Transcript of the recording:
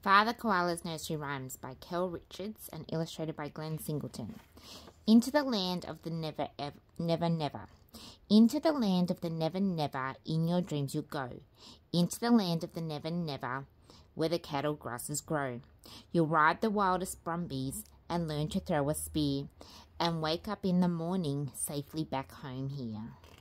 Father Koala's Nursery Rhymes by Kel Richards and illustrated by Glenn Singleton. Into the land of the never, never, never. Into the land of the never, never, in your dreams you'll go. Into the land of the never, never, where the cattle grasses grow. You'll ride the wildest brumbies and learn to throw a spear, and wake up in the morning safely back home here.